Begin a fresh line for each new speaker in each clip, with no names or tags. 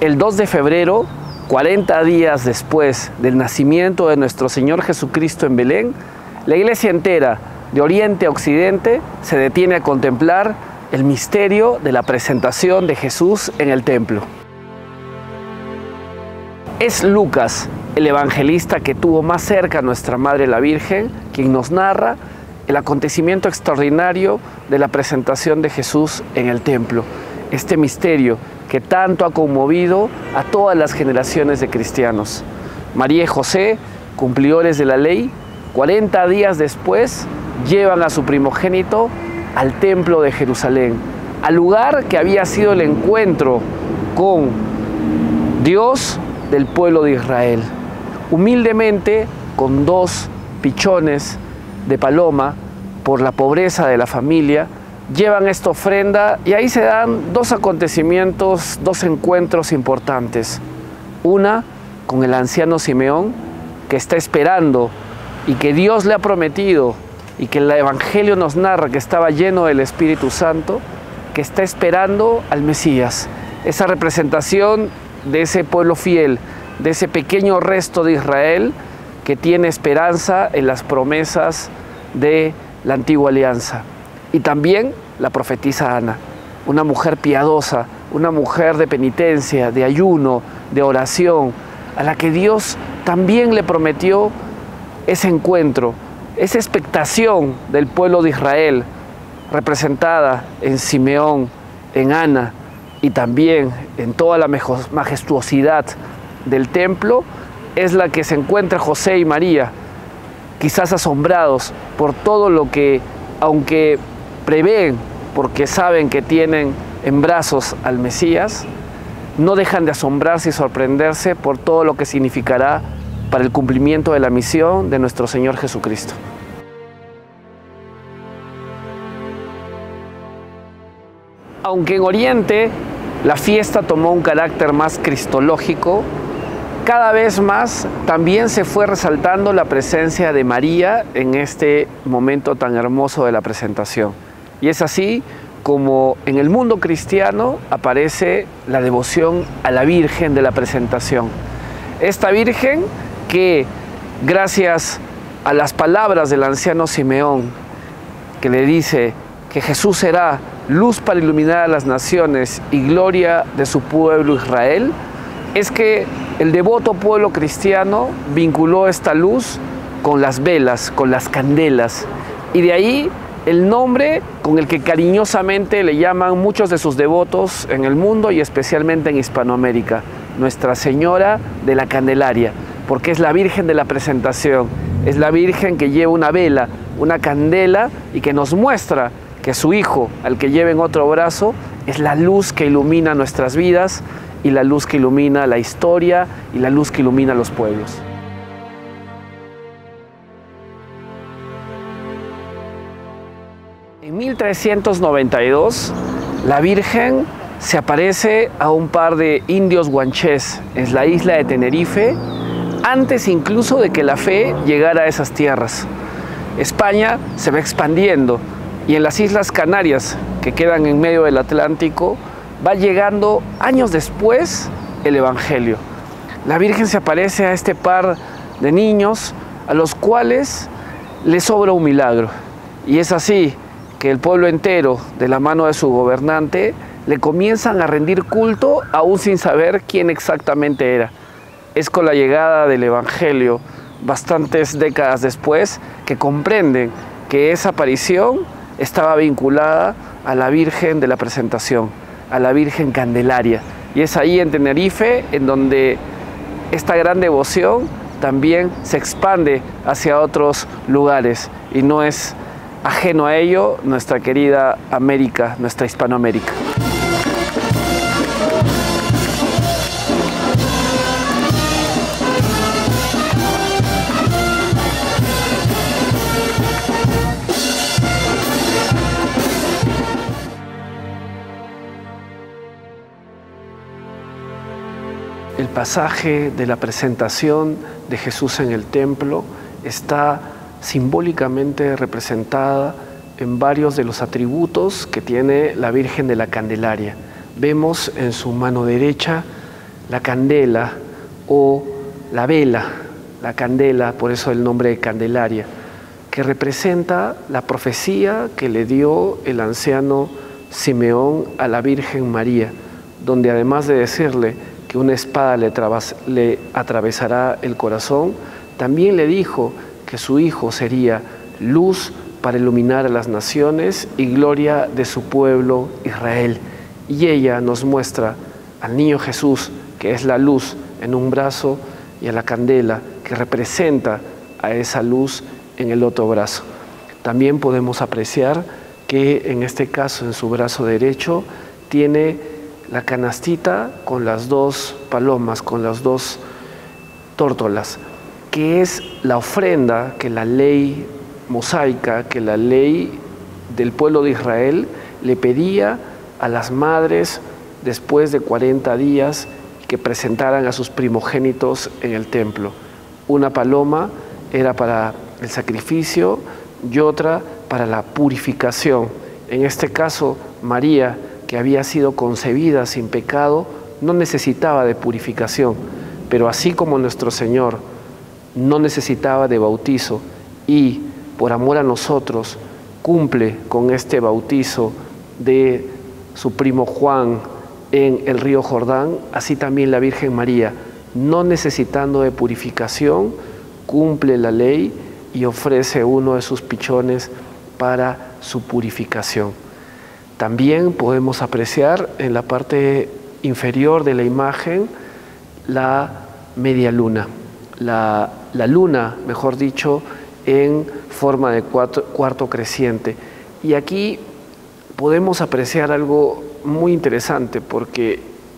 El 2 de febrero, 40 días después del nacimiento de nuestro Señor Jesucristo en Belén, la iglesia entera, de oriente a occidente, se detiene a contemplar el misterio de la presentación de Jesús en el templo. Es Lucas, el evangelista que tuvo más cerca a nuestra Madre la Virgen, quien nos narra el acontecimiento extraordinario de la presentación de Jesús en el templo. Este misterio que tanto ha conmovido a todas las generaciones de cristianos. María y José, cumplidores de la ley, 40 días después llevan a su primogénito al templo de Jerusalén, al lugar que había sido el encuentro con Dios del pueblo de Israel. Humildemente, con 2 pichones de paloma, por la pobreza de la familia, llevan esta ofrenda y ahí se dan 2 acontecimientos, 2 encuentros importantes. Una con el anciano Simeón, que está esperando y que Dios le ha prometido y que el Evangelio nos narra que estaba lleno del Espíritu Santo, que está esperando al Mesías. Esa representación de ese pueblo fiel, de ese pequeño resto de Israel que tiene esperanza en las promesas de la antigua alianza. Y también la profetisa Ana, una mujer piadosa, una mujer de penitencia, de ayuno, de oración, a la que Dios también le prometió ese encuentro, esa expectación del pueblo de Israel, representada en Simeón, en Ana y también en toda la majestuosidad del templo, es la que se encuentra José y María, quizás asombrados por todo lo que, aunque prevén, porque saben que tienen en brazos al Mesías, no dejan de asombrarse y sorprenderse por todo lo que significará para el cumplimiento de la misión de nuestro Señor Jesucristo. Aunque en Oriente la fiesta tomó un carácter más cristológico, cada vez más también se fue resaltando la presencia de María en este momento tan hermoso de la presentación. Y es así como en el mundo cristiano aparece la devoción a la Virgen de la Presentación. Esta Virgen que, gracias a las palabras del anciano Simeón, que le dice que Jesús será luz para iluminar a las naciones y gloria de su pueblo Israel, es que el devoto pueblo cristiano vinculó esta luz con las velas, con las candelas, y de ahí el nombre con el que cariñosamente le llaman muchos de sus devotos en el mundo y especialmente en Hispanoamérica, Nuestra Señora de la Candelaria, porque es la Virgen de la Presentación, es la Virgen que lleva una vela, una candela y que nos muestra que su Hijo, al que lleva en otro brazo, es la luz que ilumina nuestras vidas y la luz que ilumina la historia y la luz que ilumina los pueblos. En 1392, la Virgen se aparece a un par de indios guanchés en la isla de Tenerife, antes incluso de que la fe llegara a esas tierras. España se va expandiendo y en las Islas Canarias, que quedan en medio del Atlántico, va llegando años después el Evangelio. La Virgen se aparece a este par de niños a los cuales les sobra un milagro. Y es así que el pueblo entero, de la mano de su gobernante, le comienzan a rendir culto aún sin saber quién exactamente era. Es con la llegada del Evangelio, bastantes décadas después, que comprenden que esa aparición estaba vinculada a la Virgen de la Presentación, a la Virgen Candelaria. Y es ahí en Tenerife en donde esta gran devoción también se expande hacia otros lugares y no es ajeno a ello nuestra querida América, nuestra Hispanoamérica. El pasaje de la presentación de Jesús en el templo está simbólicamente representada en varios de los atributos que tiene la Virgen de la Candelaria. Vemos en su mano derecha la candela o la vela, la candela, por eso el nombre de Candelaria, que representa la profecía que le dio el anciano Simeón a la Virgen María, donde además de decirle que una espada le atravesará el corazón, también le dijo que su hijo sería luz para iluminar a las naciones y gloria de su pueblo Israel. Y ella nos muestra al niño Jesús, que es la luz en un brazo, y a la candela, que representa a esa luz en el otro brazo. También podemos apreciar que en este caso en su brazo derecho tiene la canastita con las dos palomas, con las dos tórtolas, que es la ofrenda que la ley mosaica, que la ley del pueblo de Israel le pedía a las madres después de 40 días que presentaran a sus primogénitos en el templo. Una paloma era para el sacrificio y otra para la purificación. En este caso, María, que había sido concebida sin pecado, no necesitaba de purificación, pero así como nuestro Señor no necesitaba de bautizo y por amor a nosotros cumple con este bautizo de su primo Juan en el río Jordán, así también la Virgen María, no necesitando de purificación, cumple la ley y ofrece uno de sus pichones para su purificación. También podemos apreciar en la parte inferior de la imagen la media luna, la luna, mejor dicho, en forma de cuarto creciente. Y aquí podemos apreciar algo muy interesante, porque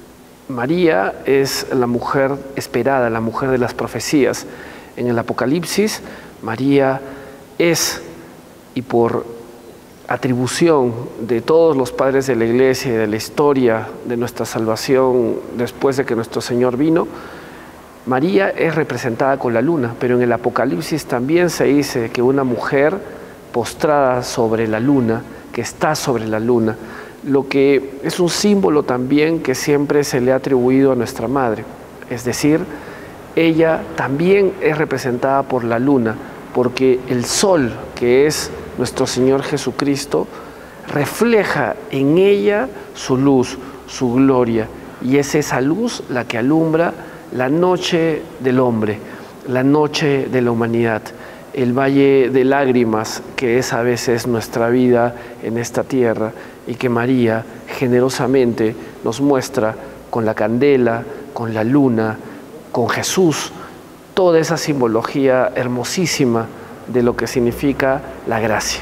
María es la mujer esperada, la mujer de las profecías. En el Apocalipsis, María es, y por atribución de todos los padres de la Iglesia y de la historia de nuestra salvación después de que nuestro Señor vino, María es representada con la luna, pero en el Apocalipsis también se dice que una mujer postrada sobre la luna, que está sobre la luna, lo que es un símbolo también que siempre se le ha atribuido a nuestra Madre. Es decir, ella también es representada por la luna, porque el sol, que es nuestro Señor Jesucristo, refleja en ella su luz, su gloria, y es esa luz la que alumbra la noche del hombre, la noche de la humanidad, el valle de lágrimas que es a veces nuestra vida en esta tierra y que María generosamente nos muestra con la candela, con la luna, con Jesús, toda esa simbología hermosísima de lo que significa la gracia.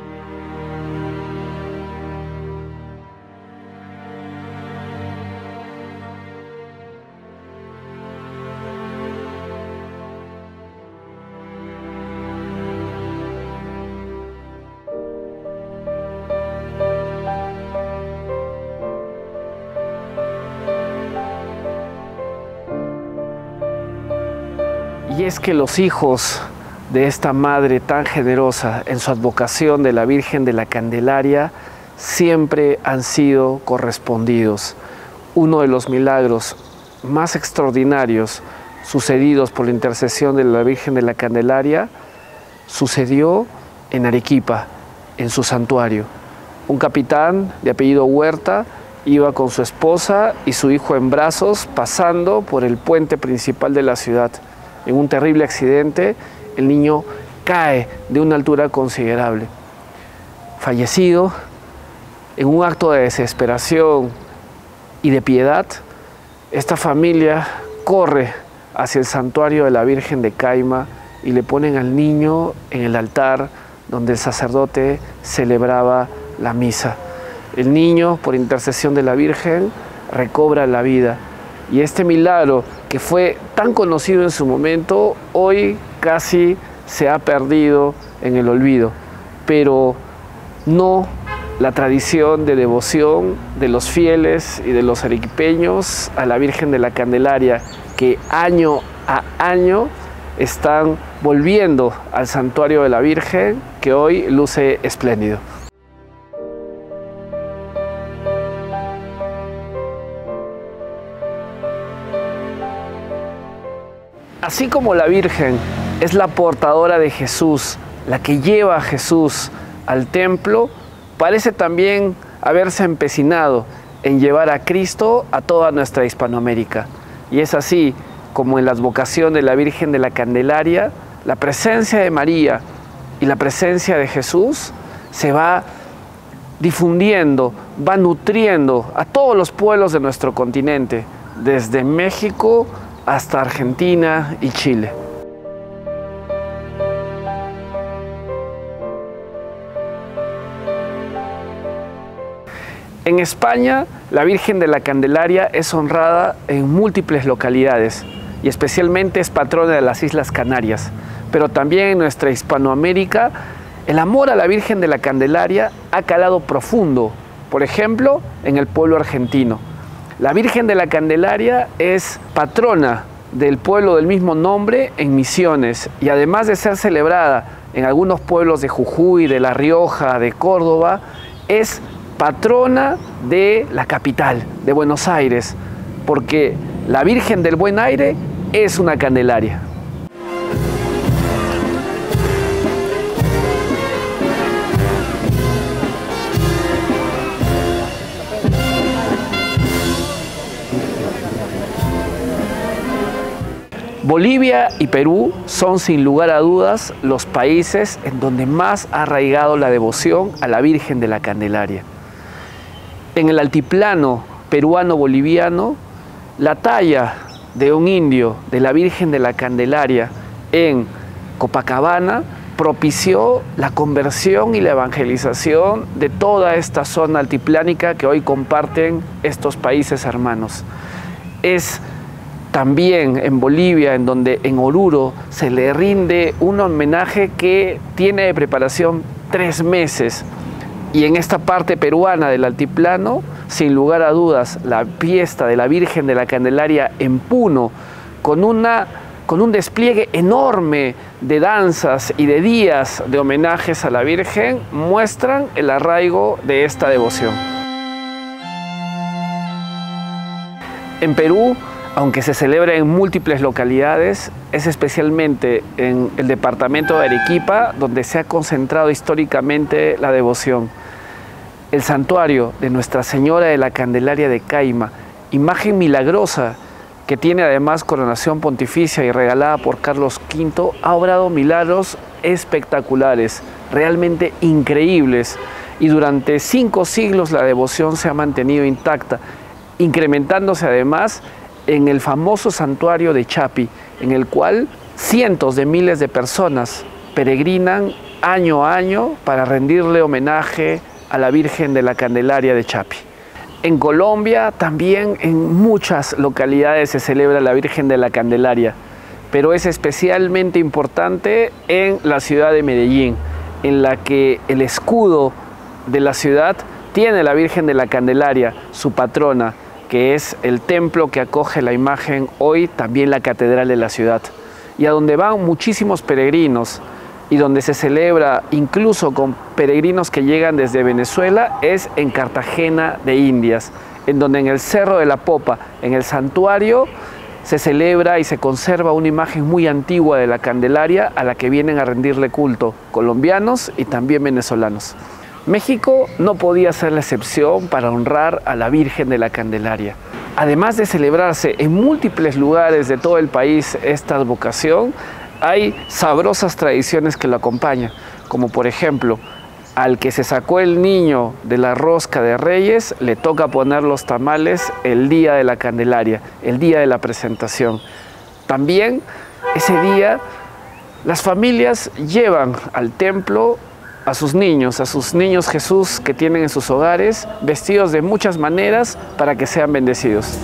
Y es que los hijos de esta madre tan generosa en su advocación de la Virgen de la Candelaria siempre han sido correspondidos. Uno de los milagros más extraordinarios sucedidos por la intercesión de la Virgen de la Candelaria sucedió en Arequipa, en su santuario. Un capitán de apellido Huerta iba con su esposa y su hijo en brazos pasando por el puente principal de la ciudad. En un terrible accidente, el niño cae de una altura considerable. Fallecido, en un acto de desesperación y de piedad, esta familia corre hacia el santuario de la Virgen de Caima y le ponen al niño en el altar donde el sacerdote celebraba la misa. El niño, por intercesión de la Virgen, recobra la vida. Y este milagro, que fue tan conocido en su momento, hoy casi se ha perdido en el olvido. Pero no la tradición de devoción de los fieles y de los arequipeños a la Virgen de la Candelaria, que año a año están volviendo al santuario de la Virgen, que hoy luce espléndido. Así como la Virgen es la portadora de Jesús, la que lleva a Jesús al templo, parece también haberse empecinado en llevar a Cristo a toda nuestra Hispanoamérica. Y es así como en la advocación de la Virgen de la Candelaria, la presencia de María y la presencia de Jesús se va difundiendo, va nutriendo a todos los pueblos de nuestro continente, desde México hasta Argentina y Chile. En España, la Virgen de la Candelaria es honrada en múltiples localidades y especialmente es patrona de las Islas Canarias. Pero también en nuestra Hispanoamérica, el amor a la Virgen de la Candelaria ha calado profundo, por ejemplo, en el pueblo argentino. La Virgen de la Candelaria es patrona del pueblo del mismo nombre en Misiones y además de ser celebrada en algunos pueblos de Jujuy, de La Rioja, de Córdoba, es patrona de la capital, de Buenos Aires, porque la Virgen del Buen Aire es una Candelaria. Bolivia y Perú son sin lugar a dudas los países en donde más ha arraigado la devoción a la Virgen de la Candelaria. En el altiplano peruano-boliviano, la talla de un indio de la Virgen de la Candelaria en Copacabana propició la conversión y la evangelización de toda esta zona altiplánica que hoy comparten estos países hermanos. Es también en Bolivia, en donde en Oruro se le rinde un homenaje que tiene de preparación 3 meses. Y en esta parte peruana del altiplano, sin lugar a dudas, la fiesta de la Virgen de la Candelaria en Puno, con un despliegue enorme de danzas y de días de homenajes a la Virgen, muestran el arraigo de esta devoción. En Perú, aunque se celebra en múltiples localidades, es especialmente en el departamento de Arequipa donde se ha concentrado históricamente la devoción. El santuario de Nuestra Señora de la Candelaria de Caima, imagen milagrosa que tiene además coronación pontificia y regalada por Carlos V, ha obrado milagros espectaculares, realmente increíbles, y durante 5 siglos la devoción se ha mantenido intacta, incrementándose además en el famoso santuario de Chapi, en el cual cientos de miles de personas peregrinan año a año para rendirle homenaje a la Virgen de la Candelaria de Chapi. En Colombia también en muchas localidades se celebra la Virgen de la Candelaria, pero es especialmente importante en la ciudad de Medellín, en la que el escudo de la ciudad tiene la Virgen de la Candelaria, su patrona, que es el templo que acoge la imagen hoy, también la catedral de la ciudad, y a donde van muchísimos peregrinos y donde se celebra incluso con peregrinos que llegan desde Venezuela, es en Cartagena de Indias, en donde en el Cerro de la Popa, en el santuario, se celebra y se conserva una imagen muy antigua de la Candelaria a la que vienen a rendirle culto colombianos y también venezolanos. México no podía ser la excepción para honrar a la Virgen de la Candelaria. Además de celebrarse en múltiples lugares de todo el país esta advocación, hay sabrosas tradiciones que lo acompañan, como por ejemplo, al que se sacó el niño de la rosca de Reyes, le toca poner los tamales el día de la Candelaria, el día de la presentación. También ese día las familias llevan al templo a sus niños Jesús que tienen en sus hogares, vestidos de muchas maneras para que sean bendecidos.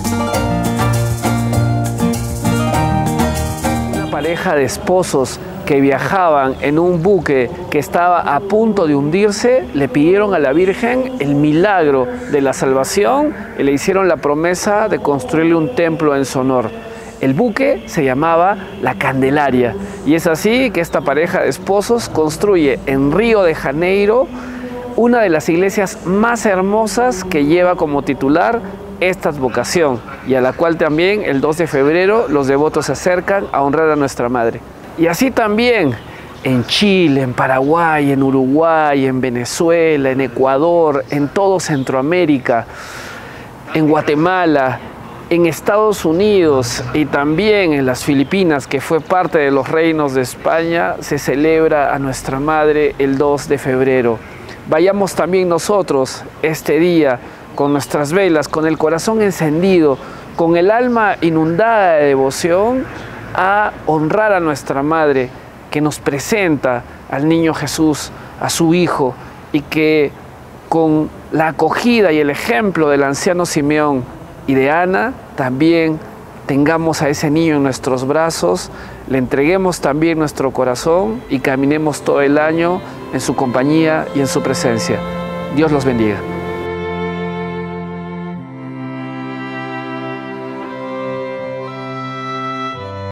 Una pareja de esposos que viajaban en un buque que estaba a punto de hundirse, le pidieron a la Virgen el milagro de la salvación y le hicieron la promesa de construirle un templo en su honor. El buque se llamaba La Candelaria y es así que esta pareja de esposos construye en Río de Janeiro una de las iglesias más hermosas que lleva como titular esta advocación y a la cual también el 2 de febrero los devotos se acercan a honrar a nuestra Madre. Y así también en Chile, en Paraguay, en Uruguay, en Venezuela, en Ecuador, en todo Centroamérica, en Guatemala, en Estados Unidos y también en las Filipinas, que fue parte de los reinos de España, se celebra a nuestra Madre el 2 de febrero. Vayamos también nosotros este día con nuestras velas, con el corazón encendido, con el alma inundada de devoción, a honrar a nuestra Madre, que nos presenta al niño Jesús, a su Hijo, y que con la acogida y el ejemplo del anciano Simeón y de Ana, también tengamos a ese niño en nuestros brazos, le entreguemos también nuestro corazón y caminemos todo el año en su compañía y en su presencia. Dios los bendiga.